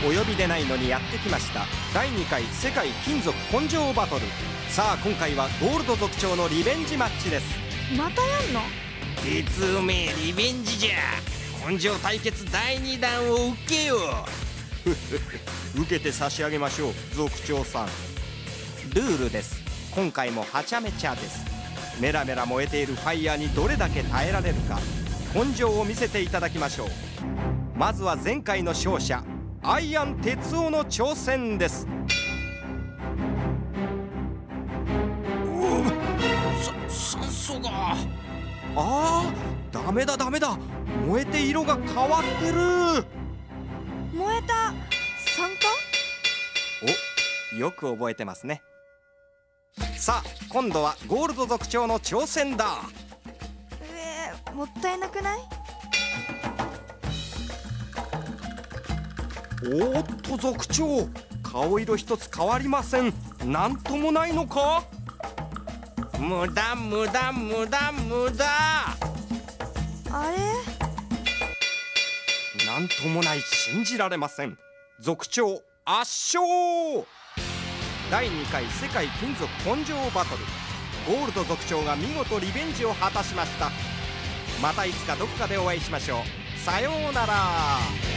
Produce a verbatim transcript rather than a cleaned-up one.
お呼びでないのにやってきました。だいにかい世界金属根性バトル。さあ今回はゴールド族長のリベンジマッチです。 またやんの？ いつおめえリベンジじゃ。根性対決だいにだんを受けよう受けて差し上げましょう族長さん。ルールです。今回もはちゃめちゃです。メラメラ燃えているファイヤーにどれだけ耐えられるか、根性を見せていただきましょう。まずは前回の勝者アイアン哲夫の挑戦です。 酸素が。 ああ、ダメだダメだ、燃えて色が変わってる。 燃えた。酸化？ お、よく覚えてますね。さあ今度はゴールド族長の挑戦だ。 えー、もったいなくない？ おーっと族長、顔色一つ変わりません。なんともないのか？ 無駄無駄無駄無駄。 あれ？ なんともない、信じられません。族長圧勝。だいにかい世界金属根性バトル。ゴールド族長が見事リベンジを果たしました。またいつかどこかでお会いしましょう。さようなら。